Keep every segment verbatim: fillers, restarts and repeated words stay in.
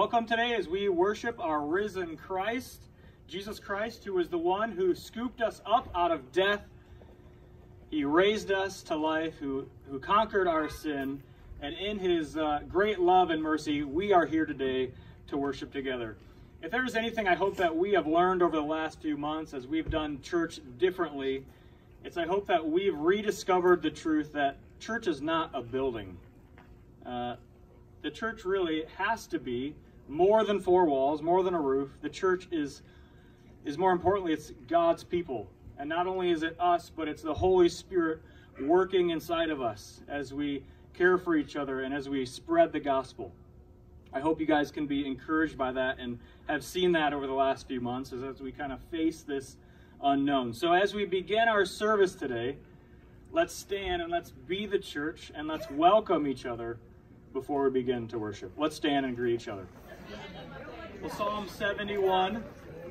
welcome today as we worship our risen Christ, Jesus Christ, who is the one who scooped us up out of death. He raised us to life, who, who conquered our sin, and in his uh, great love and mercy, we are here today to worship together. If there is anything I hope that we have learned over the last few months as we've done church differently, it's I hope that we've rediscovered the truth that church is not a building. Uh, the church really has to be more than four walls, more than a roof. The church is, is more importantly, it's God's people. And not only is it us, but it's the Holy Spirit working inside of us as we care for each other and as we spread the gospel. I hope you guys can be encouraged by that and have seen that over the last few months as, as we kind of face this unknown. So as we begin our service today, let's stand and let's be the church and let's welcome each other before we begin to worship. Let's stand and greet each other. Well, Psalm seventy-one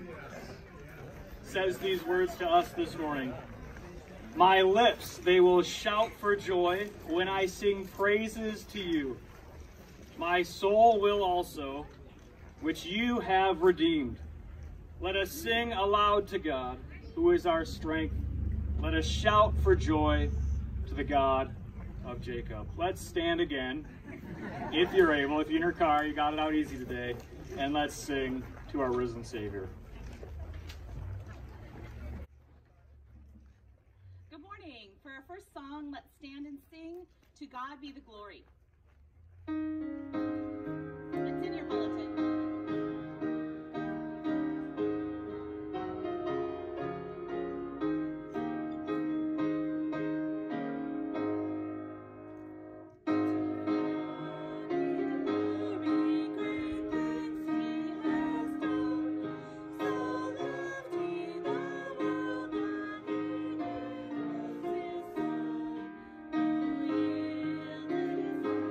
says these words to us this morning. My lips, they will shout for joy when I sing praises to you. My soul will also, which you have redeemed. Let us sing aloud to God, who is our strength. Let us shout for joy to the God of Jacob. Let's stand again, if you're able. If you're in your car, you got it out easy today. And let's sing to our risen Savior. Good morning. For our first song, let's stand and sing To God Be the Glory. It's in your bulletin. Thank you.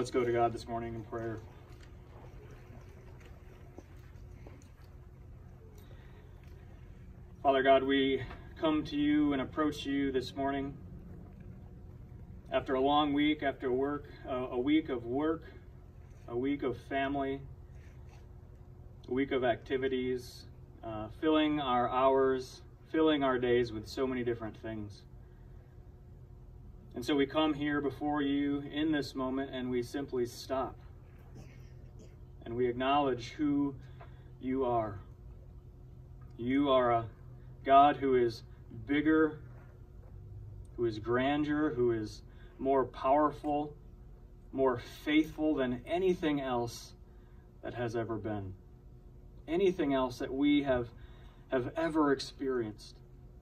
Let's go to God this morning in prayer. Father God, we come to you and approach you this morning after a long week, after work, uh, a week of work, a week of family, a week of activities, uh, filling our hours, filling our days with so many different things. And so we come here before you in this moment and we simply stop. And we acknowledge who you are. You are a God who is bigger, who is grandeur, who is more powerful, more faithful than anything else that has ever been. Anything else that we have, have ever experienced.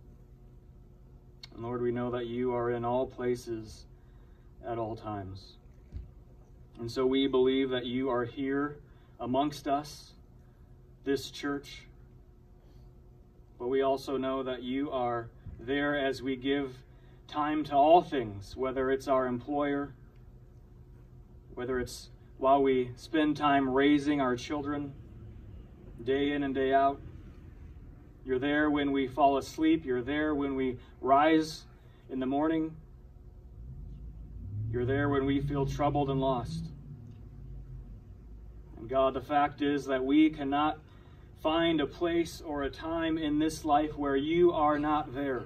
And Lord, we know that you are in all places at all times. And so we believe that you are here amongst us, this church. But we also know that you are there as we give time to all things, whether it's our employer, whether it's while we spend time raising our children day in and day out. You're there when we fall asleep. You're there when we rise in the morning. You're there when we feel troubled and lost. And God, the fact is that we cannot find a place or a time in this life where you are not there.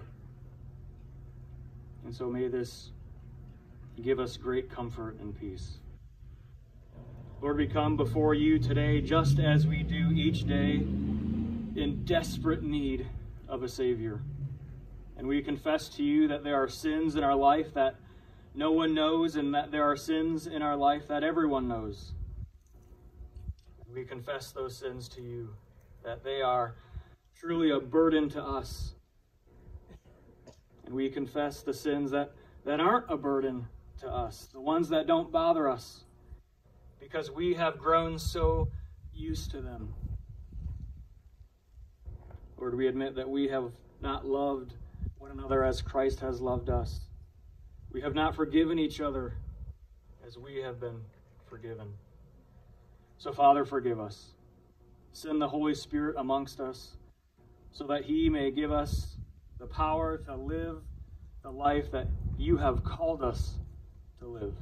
And so may this give us great comfort and peace. Lord, we come before you today just as we do each day, in desperate need of a Savior. And we confess to you that there are sins in our life that no one knows, and that there are sins in our life that everyone knows. And we confess those sins to you, that they are truly a burden to us. And we confess the sins that, that aren't a burden to us, the ones that don't bother us, because we have grown so used to them. Lord, we admit that we have not loved one another as Christ has loved us. We have not forgiven each other as we have been forgiven. So, Father, forgive us. Send the Holy Spirit amongst us so that he may give us the power to live the life that you have called us to live.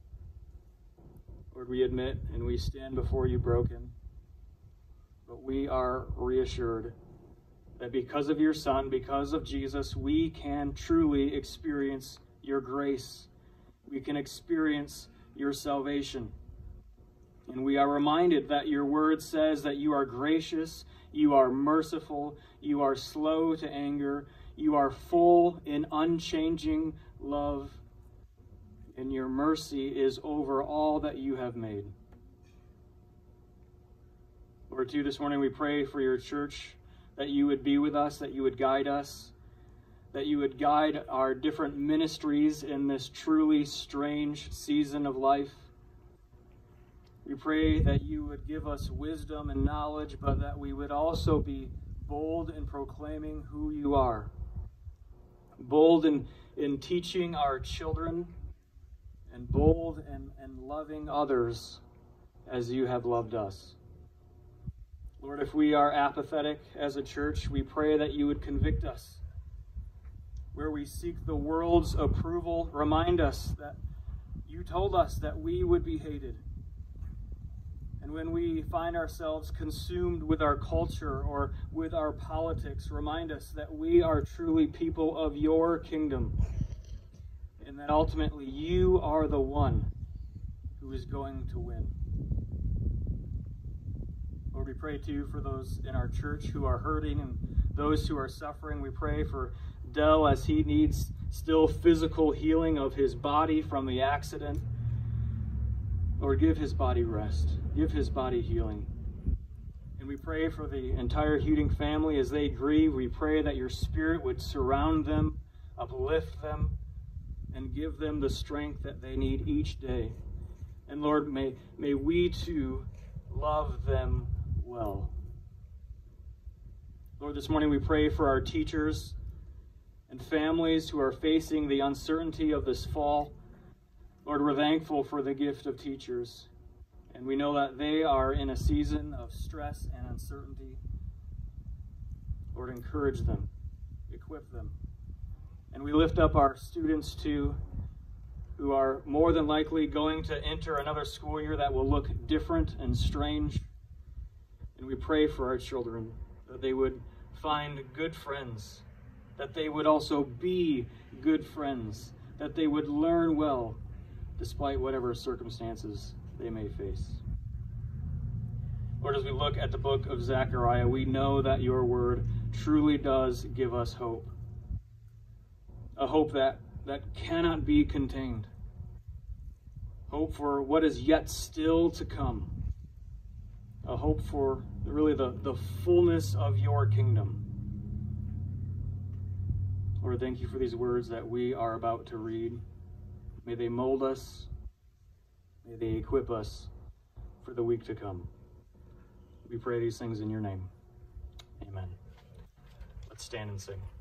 Lord, we admit and we stand before you broken, but we are reassured that because of your Son, because of Jesus, we can truly experience your grace. We can experience your salvation. And we are reminded that your word says that you are gracious, you are merciful, you are slow to anger, you are full in unchanging love, and your mercy is over all that you have made. Lord, too, this morning we pray for your church, that you would be with us, that you would guide us, that you would guide our different ministries in this truly strange season of life. We pray that you would give us wisdom and knowledge, but that we would also be bold in proclaiming who you are. Bold in, in teaching our children, and bold in, in loving others as you have loved us. Lord, if we are apathetic as a church, we pray that you would convict us. Where we seek the world's approval, remind us that you told us that we would be hated. And when we find ourselves consumed with our culture or with our politics, remind us that we are truly people of your kingdom, and that ultimately you are the one who is going to win. Lord, we pray to you for those in our church who are hurting and those who are suffering. We pray for Dell as he needs still physical healing of his body from the accident. Lord, give his body rest. Give his body healing. And we pray for the entire Huding family as they grieve. We pray that your Spirit would surround them, uplift them, and give them the strength that they need each day. And Lord, may, may we too love them well. Lord, this morning we pray for our teachers and families who are facing the uncertainty of this fall. Lord, we're thankful for the gift of teachers, and we know that they are in a season of stress and uncertainty. Lord, encourage them, equip them. And we lift up our students too, who are more than likely going to enter another school year that will look different and strange. And we pray for our children, that they would find good friends, that they would also be good friends, that they would learn well, despite whatever circumstances they may face. Lord, as we look at the book of Zechariah, we know that your word truly does give us hope. A hope that, that cannot be contained. Hope for what is yet still to come. A hope for really the, the fullness of your kingdom. Lord, thank you for these words that we are about to read. May they mold us. May they equip us for the week to come. We pray these things in your name. Amen. Let's stand and sing.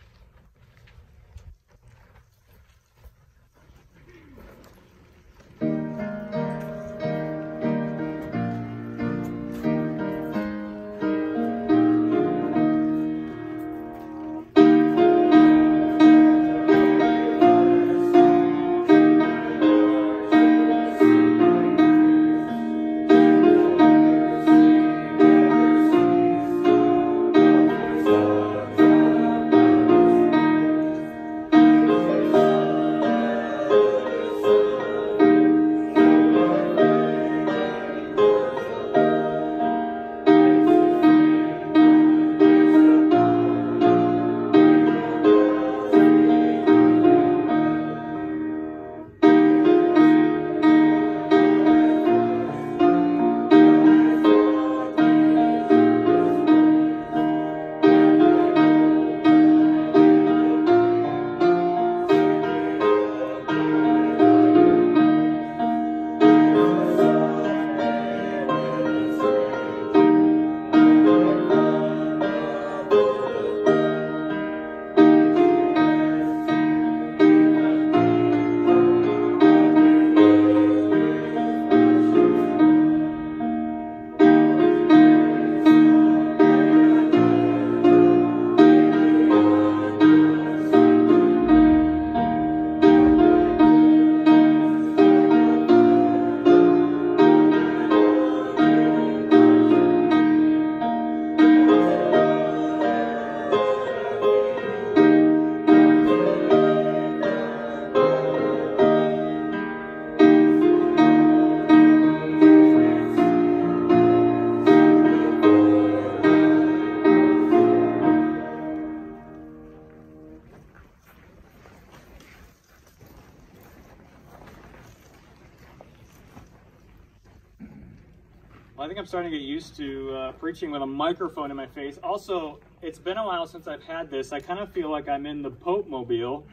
Well, I think I'm starting to get used to uh, preaching with a microphone in my face. Also, it's been a while since I've had this. I kind of feel like I'm in the Pope Mobile.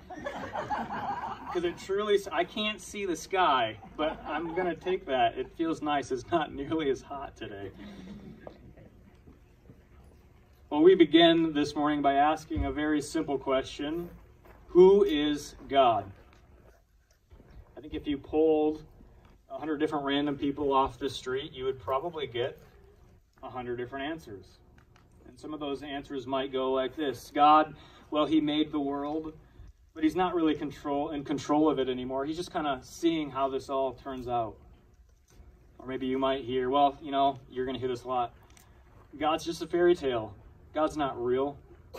Because it truly, I can't see the sky, but I'm going to take that. It feels nice. It's not nearly as hot today. Well, we begin this morning by asking a very simple question. Who is God? I think if you polled a hundred different random people off the street, you would probably get a hundred different answers. And some of those answers might go like this. God, well, he made the world, but he's not really control in control of it anymore. He's just kind of seeing how this all turns out. Or maybe you might hear, well, you know, you're going to hear this a lot. God's just a fairy tale. God's not real.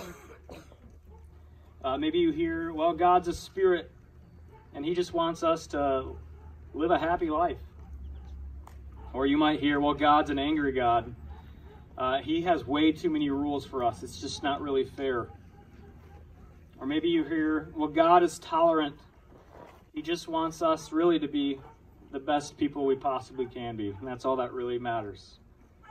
Uh, maybe you hear, well, God's a spirit, and he just wants us to live a happy life. Or you might hear, well, God's an angry God. Uh, he has way too many rules for us. It's just not really fair. Or maybe you hear, well, God is tolerant. He just wants us really to be the best people we possibly can be. And that's all that really matters.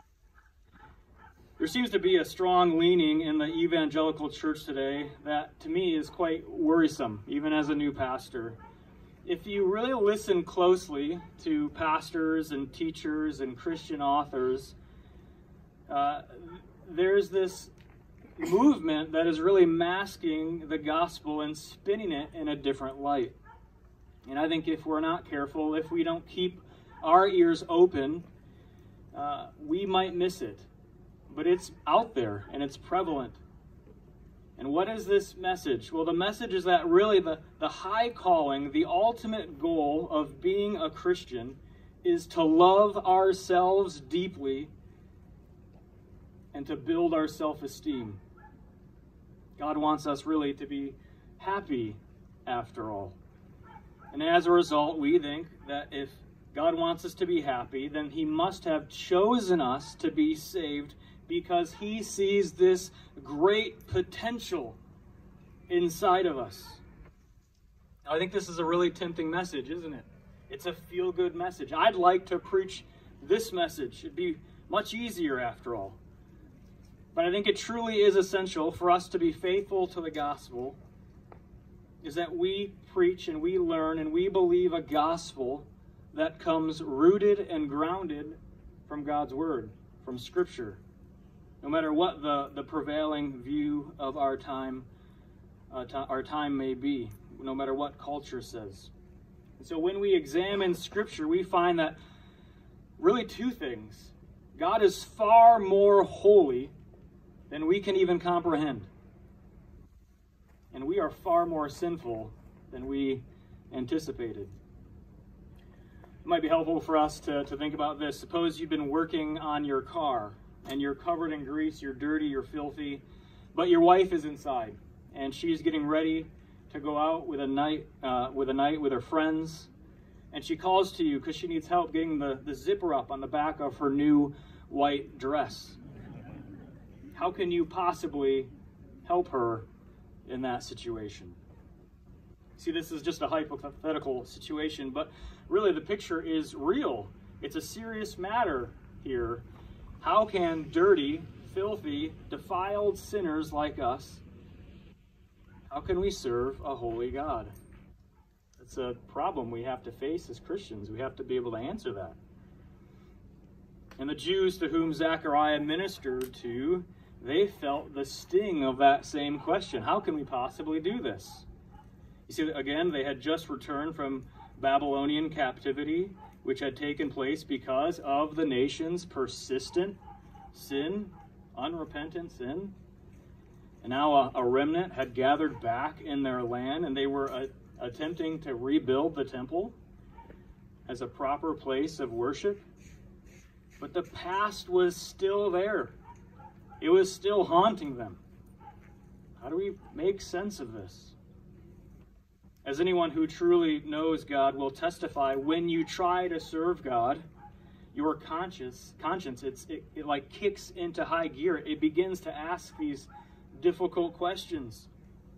There seems to be a strong leaning in the evangelical church today that, to me, is quite worrisome, even as a new pastor. If you really listen closely to pastors and teachers and Christian authors, uh, there's this movement that is really masking the gospel and spinning it in a different light. And I think if we're not careful, if we don't keep our ears open, uh, we might miss it. But it's out there and it's prevalent. And what is this message? Well, the message is that really the, the high calling, the ultimate goal of being a Christian is to love ourselves deeply and to build our self-esteem. God wants us really to be happy after all. And as a result, we think that if God wants us to be happy, then he must have chosen us to be saved because he sees this great potential inside of us. Now, I think this is a really tempting message, isn't it? It's a feel-good message. I'd like to preach this message. It'd be much easier after all. But I think it truly is essential for us to be faithful to the gospel, is that we preach and we learn and we believe a gospel that comes rooted and grounded from God's word, from Scripture. No matter what the, the prevailing view of our time, uh, t- our time may be, no matter what culture says. And so when we examine Scripture, we find that really two things. God is far more holy than we can even comprehend. And we are far more sinful than we anticipated. It might be helpful for us to, to think about this. Suppose you've been working on your car, and you're covered in grease, you're dirty, you're filthy, but your wife is inside, and she's getting ready to go out with a night, uh, with a night with her friends, and she calls to you because she needs help getting the, the zipper up on the back of her new white dress. How can you possibly help her in that situation? See, this is just a hypothetical situation, but really the picture is real. It's a serious matter here. How can dirty, filthy, defiled sinners like us, how can we serve a holy God? It's a problem we have to face as Christians. We have to be able to answer that. And the Jews to whom Zechariah ministered to, they felt the sting of that same question. How can we possibly do this? You see, again, they had just returned from Babylonian captivity, which had taken place because of the nation's persistent sin, unrepentant sin. And now a, a remnant had gathered back in their land, and they were uh, attempting to rebuild the temple as a proper place of worship. But the past was still there. It was still haunting them. How do we make sense of this? As anyone who truly knows God will testify, when you try to serve God, your conscience, conscience it's, it, it like kicks into high gear. It begins to ask these difficult questions.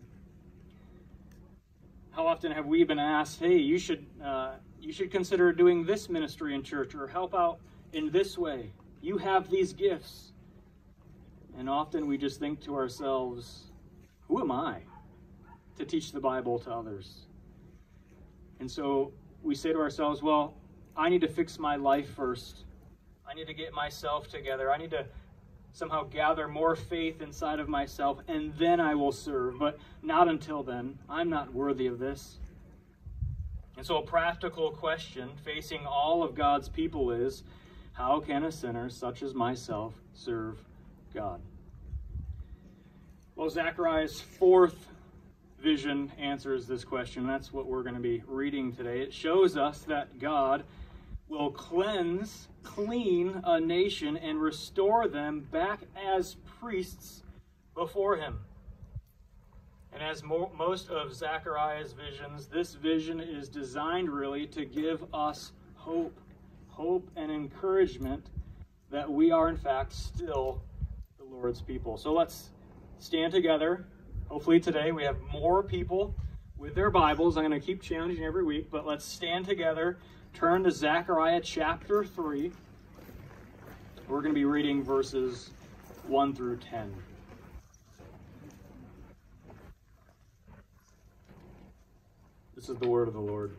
How often have we been asked, hey, you should, uh, you should consider doing this ministry in church or help out in this way. You have these gifts. And often we just think to ourselves, who am I to teach the Bible to others? And so we say to ourselves, well, I need to fix my life first. I need to get myself together. I need to somehow gather more faith inside of myself, and then I will serve. But not until then. I'm not worthy of this. And so a practical question facing all of God's people is, how can a sinner such as myself serve God? Well, Zechariah's fourth vision answers this question. That's what we're going to be reading today. It shows us that God will cleanse, clean a nation and restore them back as priests before him. And as mo- most of Zechariah's visions, this vision is designed really to give us hope, hope and encouragement that we are in fact still the Lord's people. So let's stand together. Hopefully today we have more people with their Bibles. I'm going to keep challenging every week, but let's stand together. Turn to Zechariah chapter three. We're going to be reading verses one through ten. This is the word of the Lord.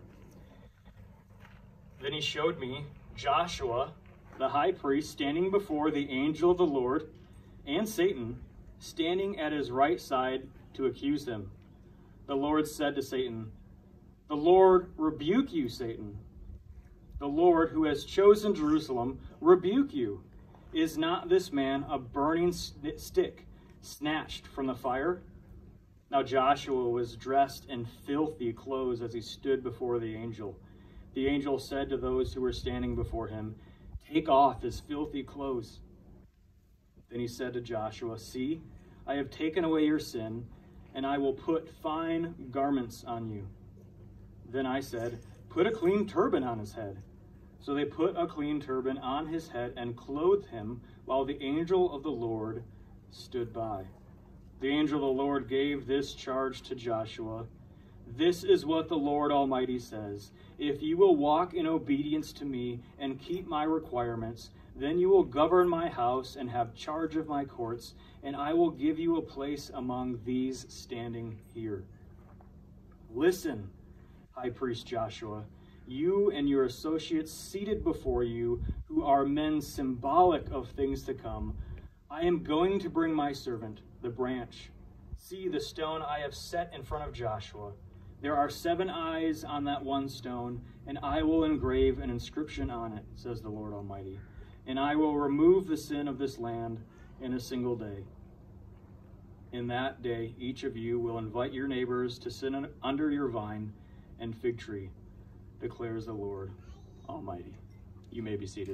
Then he showed me Joshua, the high priest, standing before the angel of the Lord, and Satan, standing at his right side to accuse him. The Lord said to Satan, The Lord rebuke you, Satan. The Lord who has chosen Jerusalem rebuke you. Is not this man a burning stick snatched from the fire? Now Joshua was dressed in filthy clothes as he stood before the angel. The angel said to those who were standing before him, "Take off his filthy clothes." Then he said to Joshua, "See, I have taken away your sin, and I will put fine garments on you." Then I said, "Put a clean turban on his head." So they put a clean turban on his head and clothed him, while the angel of the Lord stood by. The angel of the Lord gave this charge to Joshua: "This is what the Lord Almighty says. If you will walk in obedience to me and keep my requirements, then you will govern my house and have charge of my courts, and I will give you a place among these standing here." Listen, High Priest Joshua, you and your associates seated before you, who are men symbolic of things to come. I am going to bring my servant, the branch. See the stone I have set in front of Joshua. There are seven eyes on that one stone, and I will engrave an inscription on it, says the Lord Almighty. And I will remove the sin of this land in a single day. In that day, each of you will invite your neighbors to sit under your vine and fig tree, declares the Lord Almighty. You may be seated.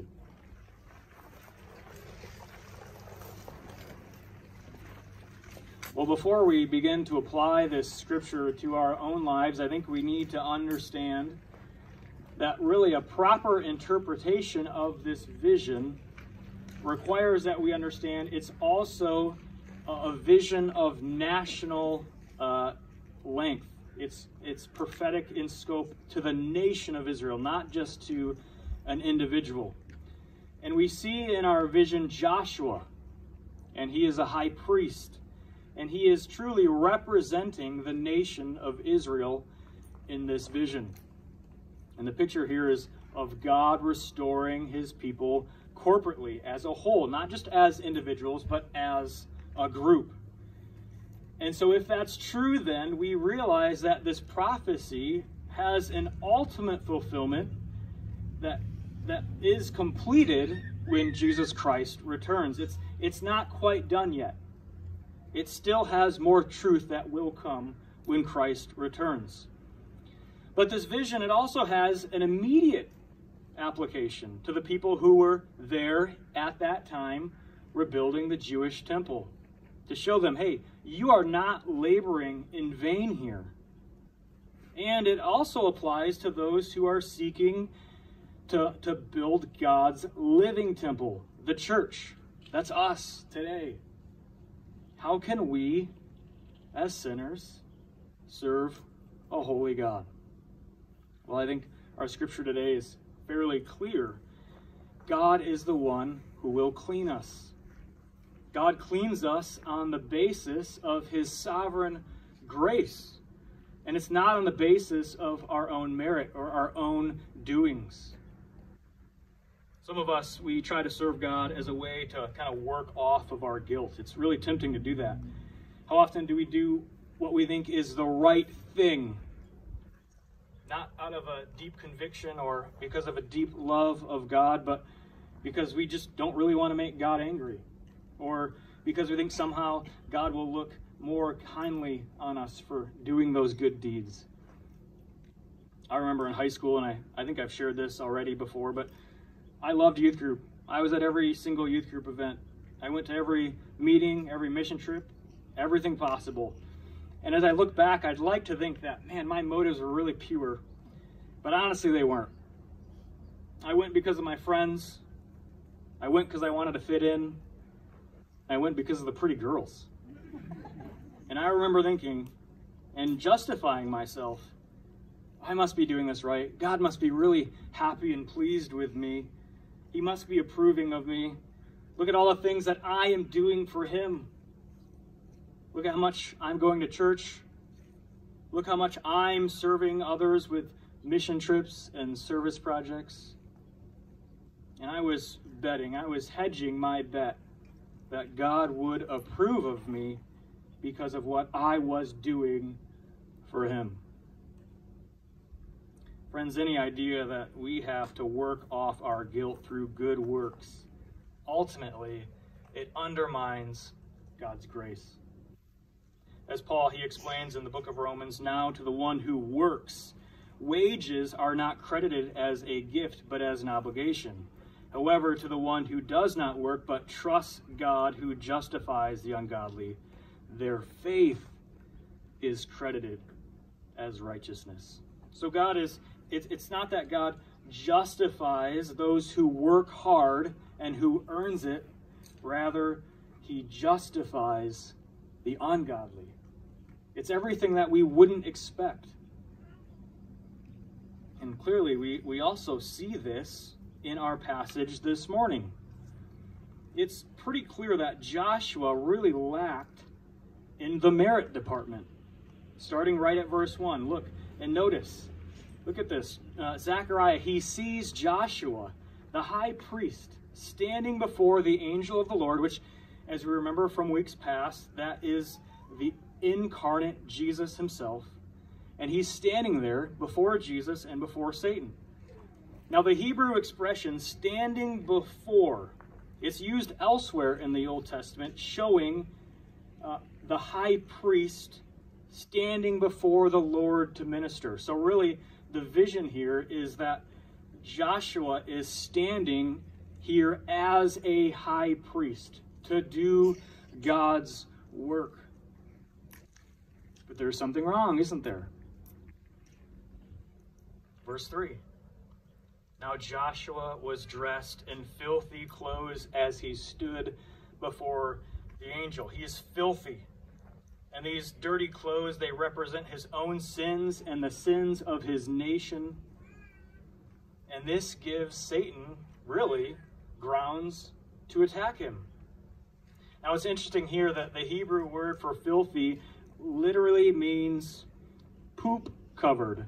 Well, before we begin to apply this scripture to our own lives, I think we need to understand that really a proper interpretation of this vision requires that we understand it's also a vision of national uh, length. It's, it's prophetic in scope to the nation of Israel, not just to an individual. And we see in our vision Joshua, and he is a high priest, and he is truly representing the nation of Israel in this vision. And the picture here is of God restoring his people corporately as a whole, not just as individuals, but as a group. And so if that's true, then we realize that this prophecy has an ultimate fulfillment that that is completed when Jesus Christ returns. It's it's not quite done yet. It still has more truth that will come when Christ returns. But this vision, it also has an immediate application to the people who were there at that time rebuilding the Jewish temple, to show them, hey, you are not laboring in vain here. And it also applies to those who are seeking to, to build God's living temple, the church. That's us today. How can we, as sinners, serve a holy God? Well, I think our scripture today is fairly clear. God is the one who will clean us. God cleans us on the basis of his sovereign grace. And it's not on the basis of our own merit or our own doings. Some of us, we try to serve God as a way to kind of work off of our guilt. It's really tempting to do that. How often do we do what we think is the right thing? Not out of a deep conviction or because of a deep love of God, but because we just don't really want to make God angry. Or because we think somehow God will look more kindly on us for doing those good deeds. I remember in high school, and I, I think I've shared this already before, but I loved youth group. I was at every single youth group event. I went to every meeting, every mission trip, everything possible. And as I look back, I'd like to think that, man, my motives were really pure. But honestly, they weren't. I went because of my friends. I went because I wanted to fit in. I went because of the pretty girls. And I remember thinking and justifying myself, I must be doing this right. God must be really happy and pleased with me. He must be approving of me. Look at all the things that I am doing for him. Look at how much I'm going to church. Look how much I'm serving others with mission trips and service projects. And I was betting, I was hedging my bet that God would approve of me because of what I was doing for him. Friends, any idea that we have to work off our guilt through good works, ultimately, it undermines God's grace. As Paul, he explains in the book of Romans, now to the one who works, wages are not credited as a gift, but as an obligation. However, to the one who does not work, but trusts God who justifies the ungodly, their faith is credited as righteousness. So God is, it's, it's not that God justifies those who work hard and who earns it. Rather, he justifies the ungodly. It's everything that we wouldn't expect. And clearly, we, we also see this in our passage this morning. It's pretty clear that Joshua really lacked in the merit department. Starting right at verse one. Look, and notice, look at this. Uh, Zechariah, he sees Joshua, the high priest, standing before the angel of the Lord, which, as we remember from weeks past, that is the incarnate Jesus himself. And he's standing there before Jesus and before Satan. Now, the Hebrew expression standing before, it's used elsewhere in the Old Testament, showing uh, the high priest standing before the Lord to minister. So really, the vision here is that Joshua is standing here as a high priest to do God's work. But there's something wrong, isn't there? Verse three. Now Joshua was dressed in filthy clothes as he stood before the angel. He is filthy. And these dirty clothes, they represent his own sins and the sins of his nation. And this gives Satan, really, grounds to attack him. Now it's interesting here that the Hebrew word for filthy literally means poop covered.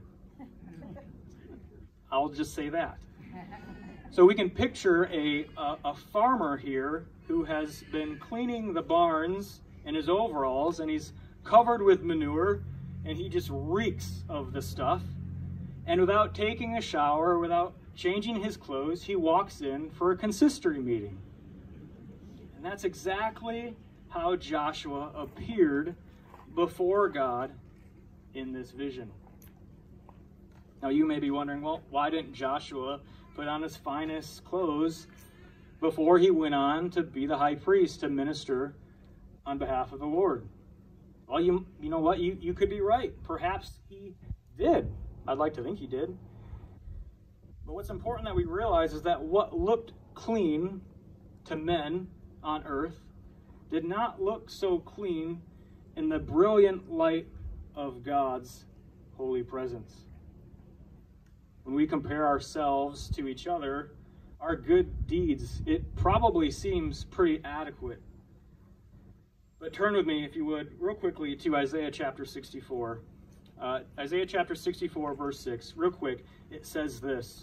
I'll just say that. So we can picture a, a, a farmer here who has been cleaning the barns in his overalls, and he's covered with manure, and he just reeks of the stuff. And without taking a shower, without changing his clothes, he walks in for a consistory meeting. And that's exactly how Joshua appeared before God in this vision. Now you may be wondering, well, why didn't Joshua put on his finest clothes before he went on to be the high priest to minister on behalf of the Lord? Well, you you know what? You, you could be right. Perhaps he did. I'd like to think he did. But what's important that we realize is that what looked clean to men on earth did not look so clean in the brilliant light of God's holy presence. When we compare ourselves to each other, our good deeds, it probably seems pretty adequate. But turn with me, if you would, real quickly to Isaiah chapter sixty-four. Uh, Isaiah chapter sixty-four, verse six. Real quick, it says this.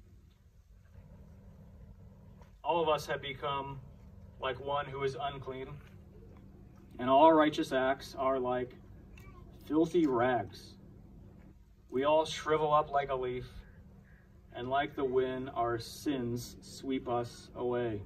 All of us have become like one who is unclean, and all our righteous acts are like filthy rags. We all shrivel up like a leaf, and like the wind, our sins sweep us away.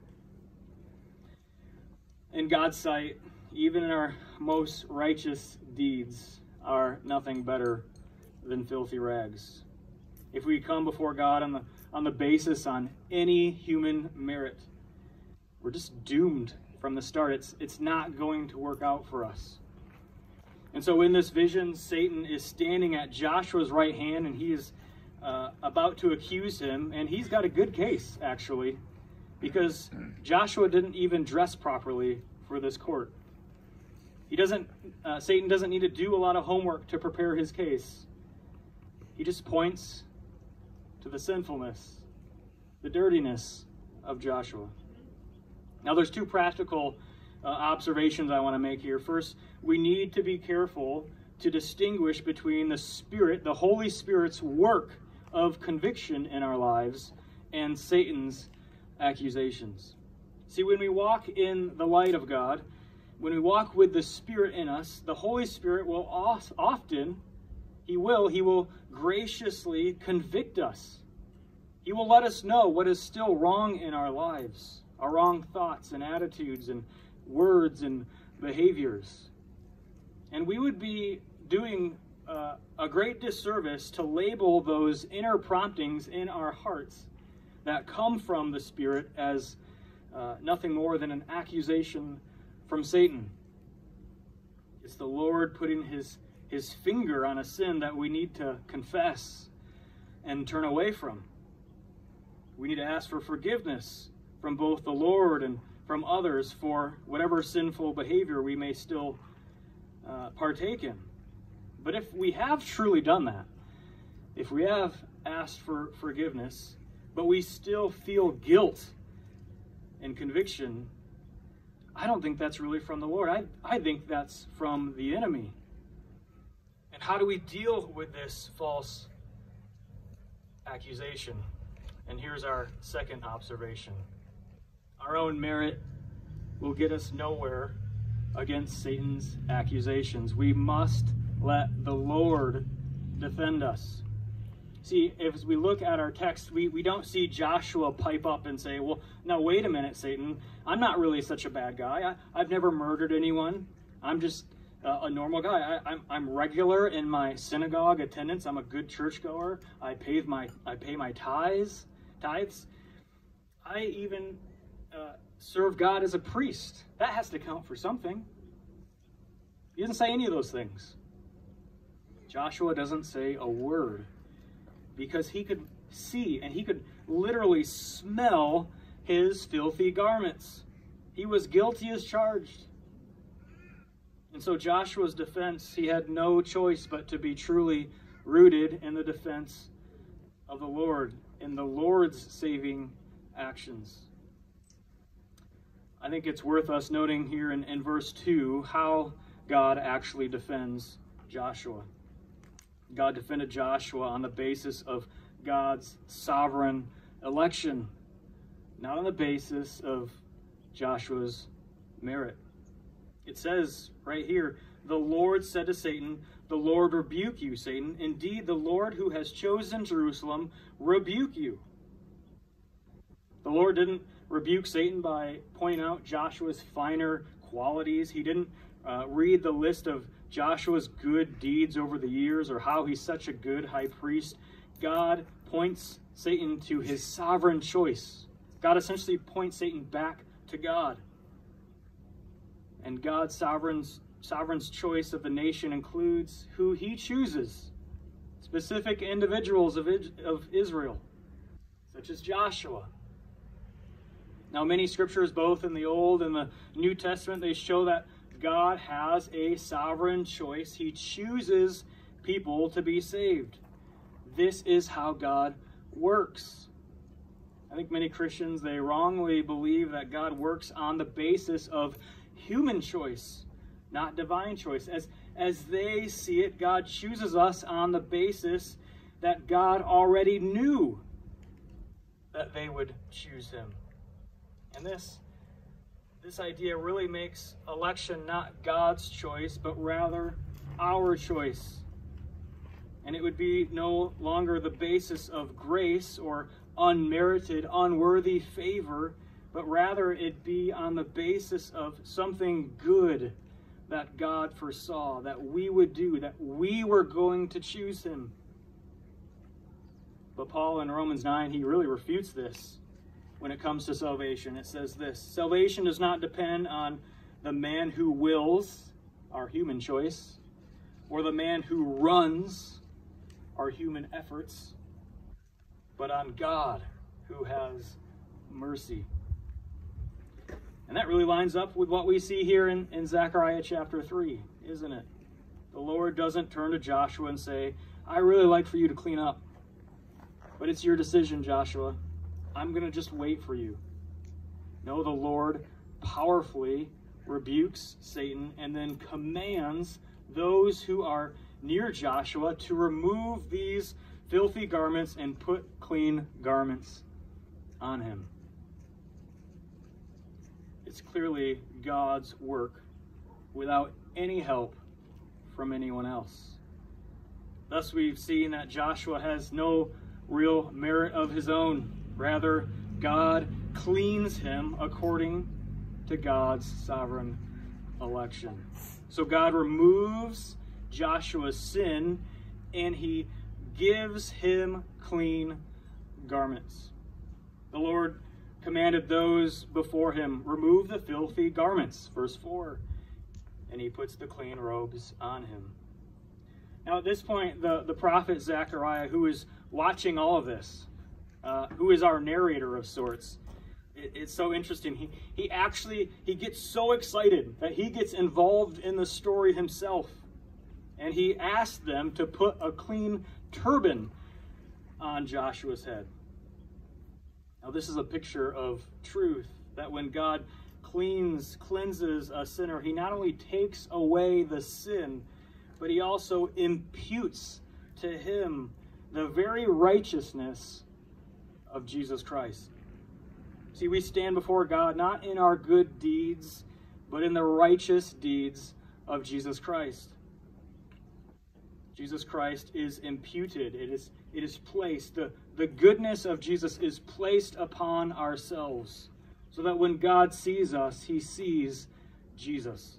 In God's sight, even in our most righteous deeds are nothing better than filthy rags. If we come before God on the, on the basis on any human merit, we're just doomed from the start. It's, it's not going to work out for us. And so in this vision, Satan is standing at Joshua's right hand, and he is uh, about to accuse him. And he's got a good case, actually, because Joshua didn't even dress properly for this court. He doesn't, uh, Satan doesn't need to do a lot of homework to prepare his case. He just points to the sinfulness, the dirtiness of Joshua. Now there's two practical uh, observations I want to make here. First, we need to be careful to distinguish between the Spirit, the Holy Spirit's work of conviction in our lives, and Satan's accusations. See, when we walk in the light of God, when we walk with the Spirit in us, the Holy Spirit will often He will, he will graciously convict us. He will let us know what is still wrong in our lives, our wrong thoughts and attitudes and words and behaviors. And we would be doing uh, a great disservice to label those inner promptings in our hearts that come from the Spirit as uh, nothing more than an accusation from Satan. It's the Lord putting his, his finger on a sin that we need to confess and turn away from. We need to ask for forgiveness from both the Lord and from others for whatever sinful behavior we may still uh, partake in. But if we have truly done that, if we have asked for forgiveness, but we still feel guilt and conviction, I don't think that's really from the Lord. I, I think that's from the enemy. And how do we deal with this false accusation? And here's our second observation. Our own merit will get us nowhere against Satan's accusations. We must let the Lord defend us. See, if we look at our text, we, we don't see Joshua pipe up and say, well, now wait a minute, Satan. I'm not really such a bad guy. I, I've never murdered anyone. I'm just uh, a normal guy. I, I'm, I'm regular in my synagogue attendance. I'm a good churchgoer. I pay my, I pay my tithes. Tithes. I even uh, serve God as a priest. That has to count for something. He doesn't say any of those things. Joshua doesn't say a word because he could see and he could literally smell his filthy garments. He was guilty as charged. And so Joshua's defense, he had no choice but to be truly rooted in the defense of the Lord, in the Lord's saving actions. I think it's worth us noting here in, in verse two how God actually defends Joshua. God defended Joshua on the basis of God's sovereign election, not on the basis of Joshua's merit. It says right here, the Lord said to Satan, the Lord rebuke you, Satan. Indeed, the Lord who has chosen Jerusalem rebuke you. The Lord didn't rebuke Satan by pointing out Joshua's finer qualities. He didn't uh, read the list of Joshua's good deeds over the years or how he's such a good high priest. God points Satan to his sovereign choice. God essentially points Satan back to God. And God's sovereign's, sovereign's choice of the nation includes who he chooses. Specific individuals of, of Israel, such as Joshua. Now, many scriptures, both in the Old and the New Testament, they show that God has a sovereign choice. He chooses people to be saved. This is how God works. I think many Christians, they wrongly believe that God works on the basis of human choice, not divine choice. As, as they see it, God chooses us on the basis that God already knew that they would choose him. And this, this idea really makes election not God's choice, but rather our choice. And it would be no longer the basis of grace or unmerited, unworthy favor, but rather it be on the basis of something good that God foresaw, that we would do, that we were going to choose him. But Paul in Romans nine, he really refutes this when it comes to salvation. It says this: salvation does not depend on the man who wills, our human choice, or the man who runs, our human efforts, but on God who has mercy. And that really lines up with what we see here in, in Zechariah chapter three, isn't it? The Lord doesn't turn to Joshua and say, I really like for you to clean up, but it's your decision, Joshua. I'm going to just wait for you. No, the Lord powerfully rebukes Satan and then commands those who are near Joshua to remove these filthy garments and put clean garments on him. It's clearly God's work without any help from anyone else. Thus we've seen that Joshua has no real merit of his own. Rather, God cleans him according to God's sovereign election. So God removes Joshua's sin and he gives him clean garments. The Lord commanded those before him, remove the filthy garments, verse four, and he puts the clean robes on him. Now at this point, the, the prophet Zechariah, who is watching all of this, uh, who is our narrator of sorts, it, it's so interesting. He, he actually, he gets so excited that he gets involved in the story himself. And he asked them to put a clean turban on Joshua's head. Now this is a picture of truth, that when God cleans, cleanses a sinner, he not only takes away the sin, but he also imputes to him the very righteousness of Jesus Christ. See, we stand before God not in our good deeds, but in the righteous deeds of Jesus Christ. Jesus Christ is imputed. It is, it is placed. The, the goodness of Jesus is placed upon ourselves, so that when God sees us, he sees Jesus.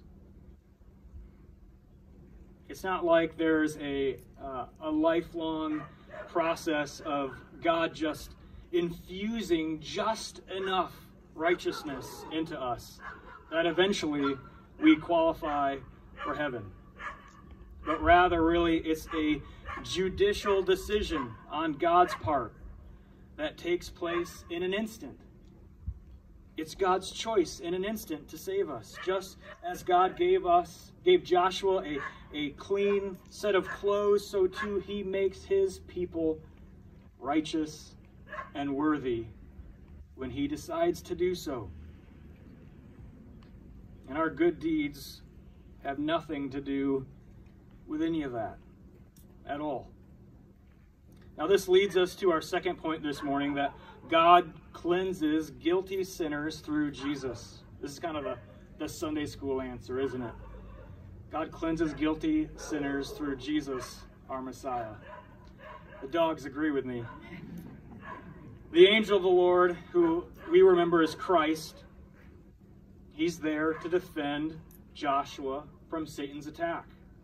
It's not like there's a, uh, a lifelong process of God just infusing just enough righteousness into us that eventually we qualify for heaven. But rather, really, it's a judicial decision on God's part that takes place in an instant. It's God's choice in an instant to save us. Just as God gave us, gave Joshua a, a clean set of clothes, so too he makes his people righteous and worthy when he decides to do so. And our good deeds have nothing to do with any of that at all. Now this leads us to our second point this morning, that God cleanses guilty sinners through Jesus. This is kind of the, the Sunday school answer, isn't it? God cleanses guilty sinners through Jesus, our Messiah. The dogs agree with me. The angel of the Lord, who we remember as Christ, he's there to defend Joshua from Satan's attack.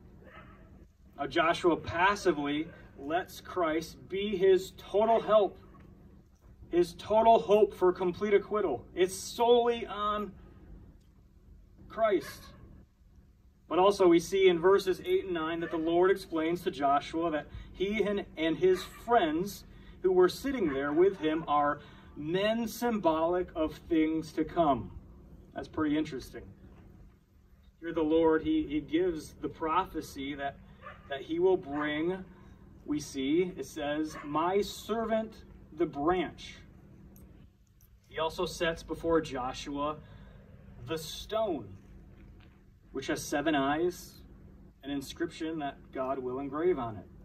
Now, Joshua passively lets Christ be his total help, his total hope for complete acquittal. It's solely on Christ. But also we see in verses eight and nine that the Lord explains to Joshua that he and, and his friends who were sitting there with him are men symbolic of things to come. That's pretty interesting. Here the Lord, he, he gives the prophecy that that he will bring, we see, it says, my servant, the branch. He also sets before Joshua the stone, which has seven eyes, an inscription that God will engrave on it.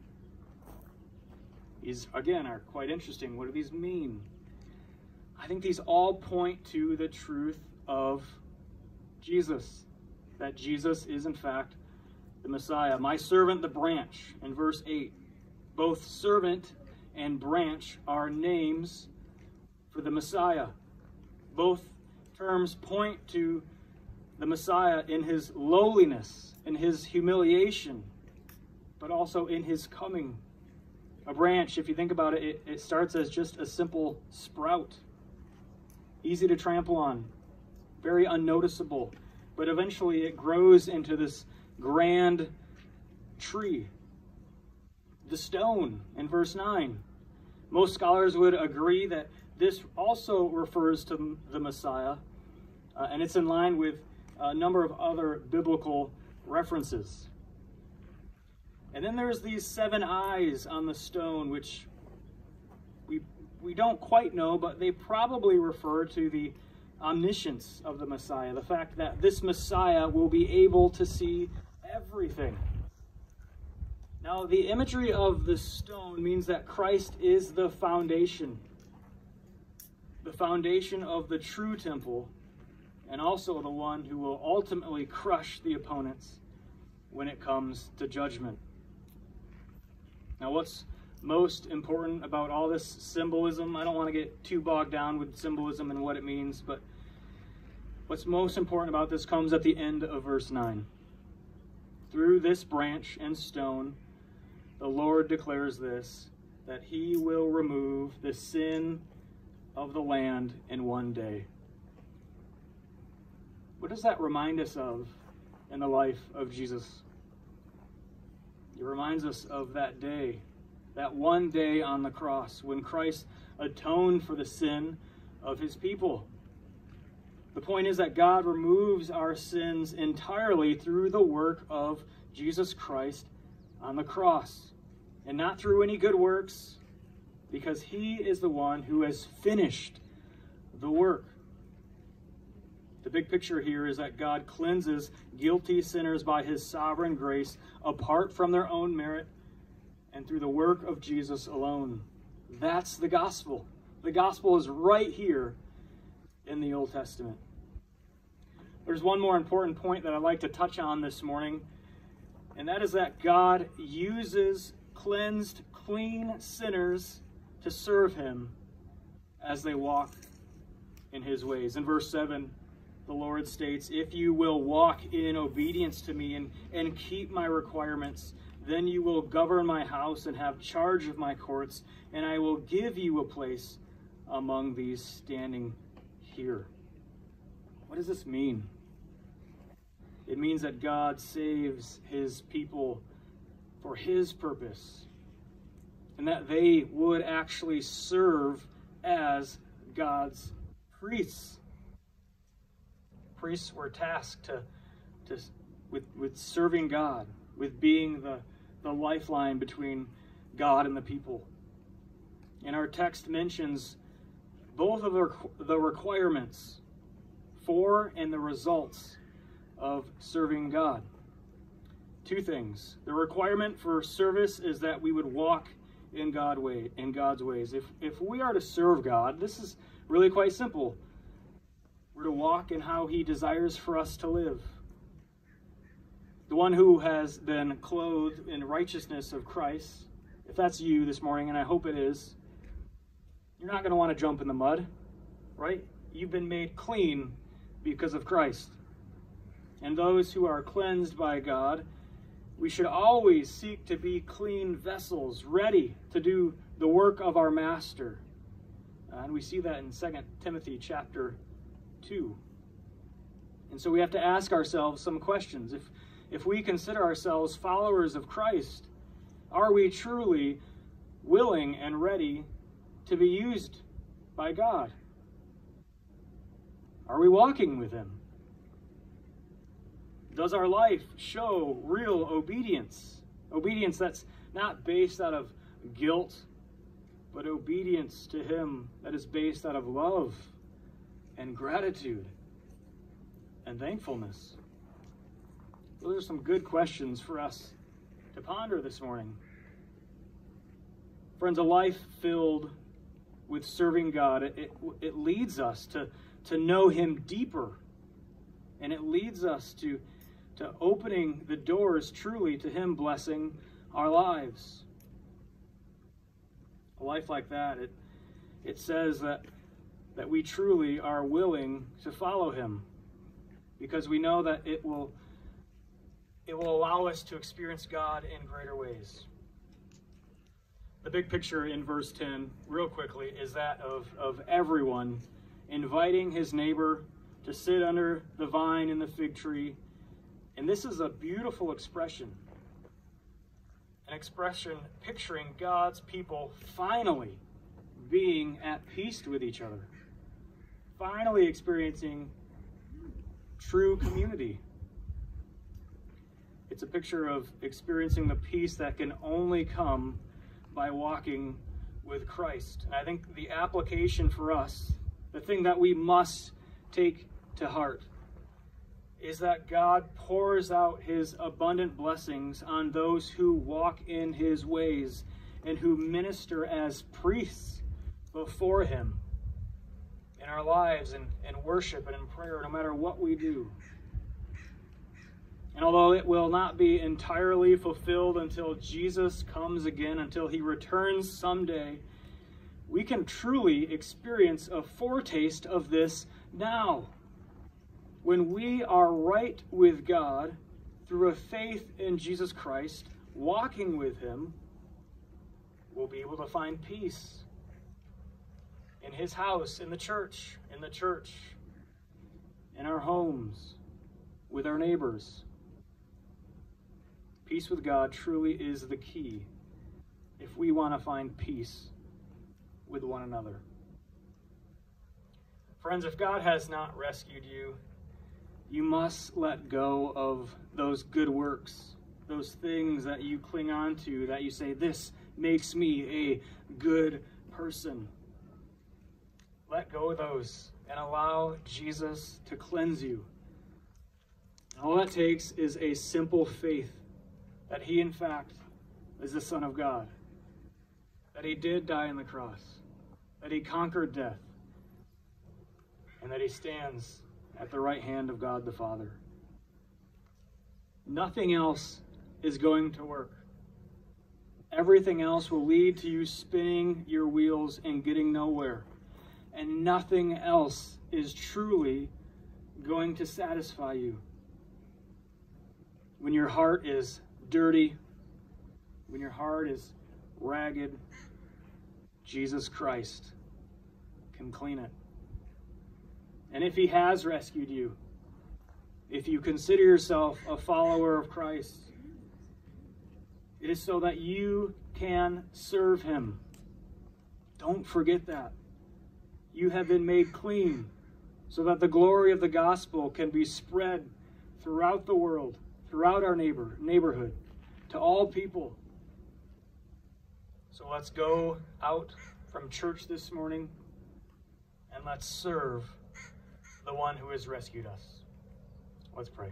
These, again, are quite interesting. What do these mean? I think these all point to the truth of Jesus, that Jesus is, in fact, the Messiah. My servant, the branch, in verse eight. Both servant and branch are names for the Messiah. Both terms point to the Messiah in his lowliness, in his humiliation, but also in his coming. A branch, if you think about it, it, it starts as just a simple sprout. Easy to trample on, very unnoticeable, but eventually it grows into this grand tree. The stone in verse nine. Most scholars would agree that this also refers to the Messiah, uh, and it's in line with a number of other biblical references. And then there's these seven eyes on the stone, which we we don't quite know, but they probably refer to the omniscience of the Messiah, the fact that this Messiah will be able to see everything. Now, the imagery of the stone means that Christ is the foundation, the foundation of the true temple, and also the one who will ultimately crush the opponents when it comes to judgment. Now, what's most important about all this symbolism? I don't want to get too bogged down with symbolism and what it means, but what's most important about this comes at the end of verse nine. Through this branch and stone, the Lord declares this, that he will remove the sin of the land in one day. What does that remind us of in the life of Jesus? It reminds us of that day, that one day on the cross when Christ atoned for the sin of his people. The point is that God removes our sins entirely through the work of Jesus Christ on the cross, and not through any good works, because he is the one who has finished the work. The big picture here is that God cleanses guilty sinners by his sovereign grace apart from their own merit and through the work of Jesus alone. That's the gospel. The gospel is right here in the Old Testament. There's one more important point that I'd like to touch on this morning, and that is that God uses cleansed, clean sinners to serve him as they walk in his ways. In verse seven, the Lord states, if you will walk in obedience to me and, and keep my requirements, then you will govern my house and have charge of my courts, and I will give you a place among these standing here. What does this mean? It means that God saves his people for his purpose, and that they would actually serve as God's priests. Priests were tasked to, to with, with serving God, with being the, the lifeline between God and the people. And our text mentions both of the, the requirements for and the results of serving God. Two things. The requirement for service is that we would walk in God way in God's ways. If if we are to serve God, this is really quite simple. We're to walk in how he desires for us to live. The one who has been clothed in righteousness of Christ, if that's you this morning, and I hope it is, you're not going to want to jump in the mud, right? You've been made clean because of Christ. And those who are cleansed by God, we should always seek to be clean vessels, ready to do the work of our Master. Uh, and we see that in Second Timothy chapter two. And so we have to ask ourselves some questions. If, if we consider ourselves followers of Christ, are we truly willing and ready to be used by God? Are we walking with him? Does our life show real obedience? Obedience that's not based out of guilt, but obedience to him that is based out of love and gratitude and thankfulness. Those are some good questions for us to ponder this morning. Friends, a life filled with serving God, it, it, it leads us to, to know him deeper. And it leads us to to opening the doors truly to him blessing our lives. A life like that, it, it says that, that we truly are willing to follow him, because we know that it will, it will allow us to experience God in greater ways. The big picture in verse ten, real quickly, is that of, of everyone inviting his neighbor to sit under the vine and the fig tree. And this is a beautiful expression. An expression picturing God's people finally being at peace with each other. Finally experiencing true community. It's a picture of experiencing the peace that can only come by walking with Christ. And I think the application for us, the thing that we must take to heart, is that God pours out his abundant blessings on those who walk in his ways and who minister as priests before him in our lives and in worship and in prayer, no matter what we do. And although it will not be entirely fulfilled until Jesus comes again, until he returns someday, we can truly experience a foretaste of this now. When we are right with God through a faith in Jesus Christ, walking with him, we'll be able to find peace in his house, in the church, in the church, in our homes, with our neighbors. Peace with God truly is the key if we want to find peace with one another. Friends, if God has not rescued you, you must let go of those good works, those things that you cling on to, that you say, this makes me a good person. Let go of those and allow Jesus to cleanse you. All that takes is a simple faith that he, in fact, is the Son of God, that he did die on the cross, that he conquered death, and that he stands at the right hand of God the Father. Nothing else is going to work. Everything else will lead to you spinning your wheels and getting nowhere. And nothing else is truly going to satisfy you. When your heart is dirty, when your heart is ragged, Jesus Christ can clean it. And if he has rescued you, if you consider yourself a follower of Christ, it is so that you can serve him. Don't forget that. You have been made clean so that the glory of the gospel can be spread throughout the world, throughout our neighbor neighborhood, to all people. So let's go out from church this morning and let's serve the one who has rescued us. Let's pray.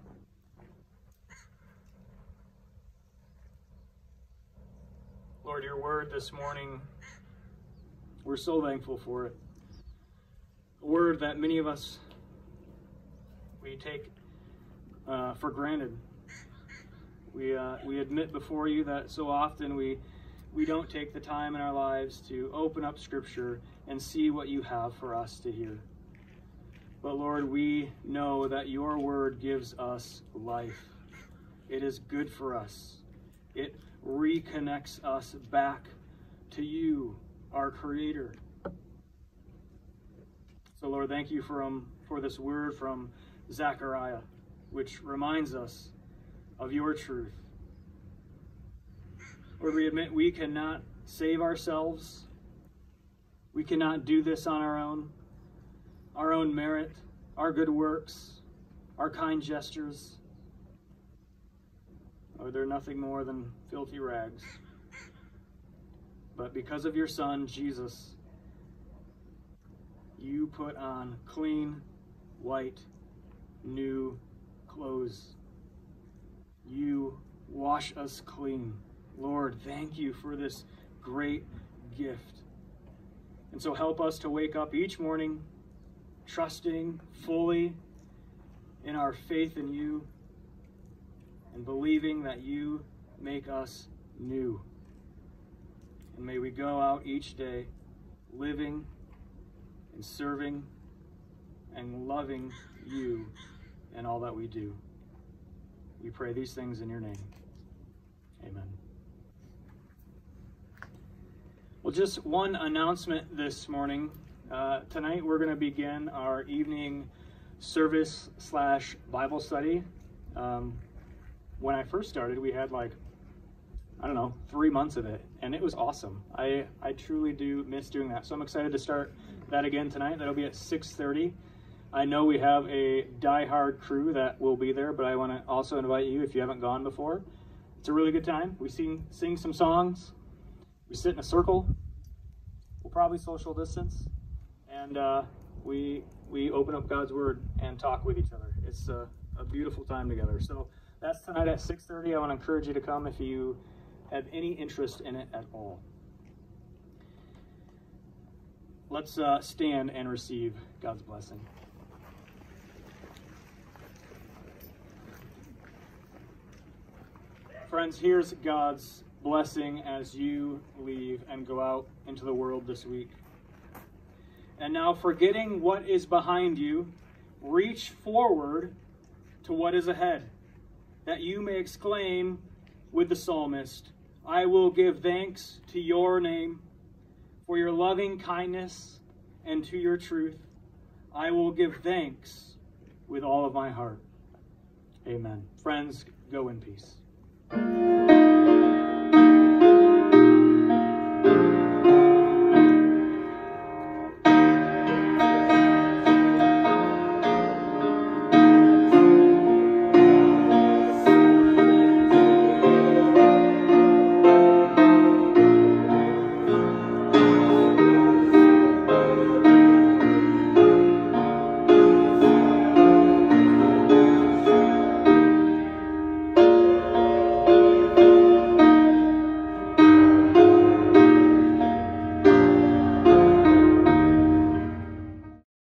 Lord, your word this morning, we're so thankful for it. A word that many of us, we take uh, for granted. We uh, we admit before you that so often we we don't take the time in our lives to open up Scripture and see what you have for us to hear. But Lord, we know that your word gives us life. It is good for us. It reconnects us back to you, our Creator. So Lord, thank you for, um, for this word from Zechariah, which reminds us of your truth. Lord, we admit we cannot save ourselves. We cannot do this on our own. Our own merit, our good works, our kind gestures. Lord, they're nothing more than filthy rags. But because of your Son, Jesus, you put on clean, white, new clothes. You wash us clean. Lord, thank you for this great gift. And so help us to wake up each morning trusting fully in our faith in you and believing that you make us new. And may we go out each day living and serving and loving you in all that we do. We pray these things in your name. Amen. Well, just one announcement this morning. Uh, tonight we're going to begin our evening service slash Bible study. Um, when I first started, we had like, I don't know, three months of it, and it was awesome. I, I truly do miss doing that. So I'm excited to start that again tonight. That'll be at six thirty. I know we have a die-hard crew that will be there, but I want to also invite you if you haven't gone before. It's a really good time. We sing, sing some songs. We sit in a circle. We'll probably social distance. And uh, we we open up God's Word and talk with each other. It's a, a beautiful time together. So that's tonight at six thirty. I want to encourage you to come if you have any interest in it at all. Let's uh, stand and receive God's blessing. Friends, here's God's blessing as you leave and go out into the world this week. And now, forgetting what is behind you, reach forward to what is ahead, that you may exclaim with the psalmist, I will give thanks to your name for your loving kindness and to your truth. I will give thanks with all of my heart. Amen. Friends, go in peace.